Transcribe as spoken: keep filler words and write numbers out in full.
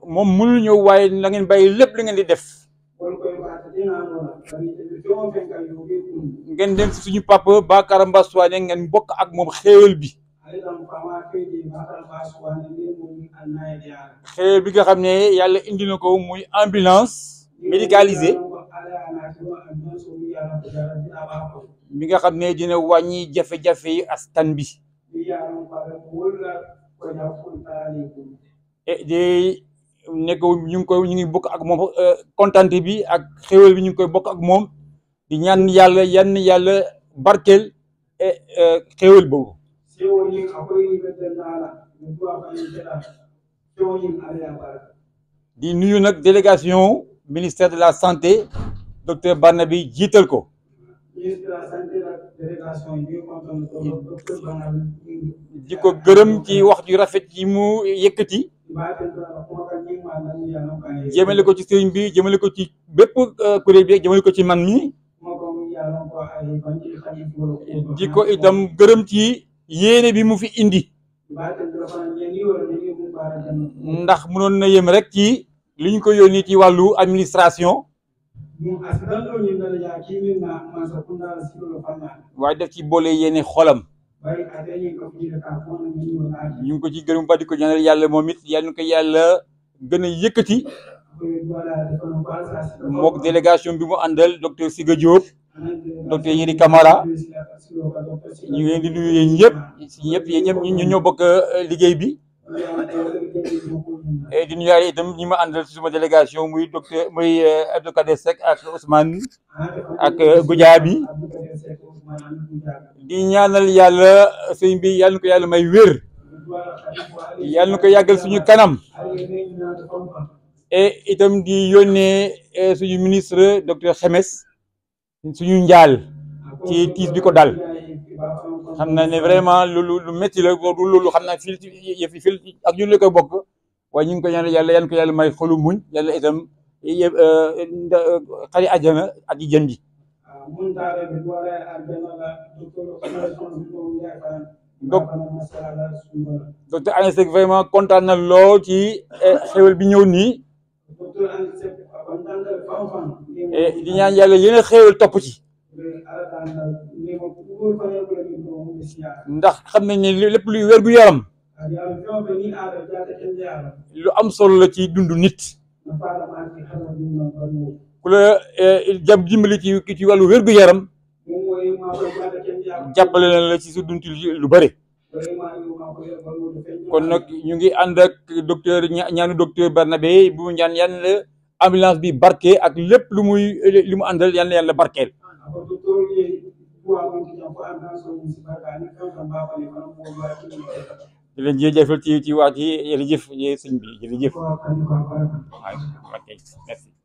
moom mënul ñëw waaye na ngeen bàyyi lépp li ngeen di def ngeen dem si suñu papa Bakar Mbassoane ngeen bokk ak moom xéewal bi xéewal bi nga xam ne yàlla indi na ko muy ambulance médicalisée bi nga xam ne dina wàññi jafe-jafe yi askan bi et de nekk ñu ngi koy ñu ngi bokk ak moom kontante bi ak xéewal bi ñu ngi koy bokk ak moom di ñaan yàlla yann yàlla barkeel et xéewal boobu di nuyu nag délégation ministère de la santé docteur Barnaby jiital ko di ko gërëm ci wax ju rafet yi mu yëkkati jëmale ko ci sëriñ bi jëmale ko ci bépp kuréel bi jëmale ko ci man mi di ko itam gërëm ci yéene bi mu fi indi ndax mënoon na yem rek ci li ñu ko yónni ci wàllu administration waaye def ci boole yéene xolam ñu ngi ko ci gërëm ba di ko ñaanal yàlla moom it yal na ko yàlla gën a yëkkati mook délégation bi mu àndal docteur Siga Diop docteur Yeri Camara ñu ngi leen di nuyu yéen ñëpp ñëpp yéen ñëpp ñu ñoo bokk liggéey bi et di nuyu itam ñi ma àndal ci suma délégation muy docteur muy Abdou Kader Seck ak Ousmane ak Goudiaby di ñaanal yàlla sëñ bi yàlla na ko yàlla may wér yàlla na ko yàggal suñu kanam et itam di yónnee suñu ministre docteur Xemes suñu njaal ci tiis bi ko dal xam na ne vraiment loolu lu métti la loolu xam naa fii yëf fii ak ñun la koy bokk waaye ñu ngi ko ñaanal yàlla yàlla na ko yàlla may xolu muñ yàlla itam xari àjjana ak yi jën ji donc docteur Agnès Seck vraiment kontaan na lool ci xéwal bi ñëw nii di ñaan yàlla yéen a xéwal topp ci ndax xam nañ ne lépp luy wér gu yaram lu am solo la ci dundu nit ku la jàpp dimbali ci ci wàllu wér gu yaram jàppale na la ci su dund lu bëri kon nag ñu ngi ànd ak docteur ñaanu docteur Barnabé bu ñaan yan la ambulance bi barke ak lépp lu muy li mu àndal yan la yàlla barkeel di leen jërëjëfal ci ci wax ci jërëjëf sëñ bi jërëjëf merci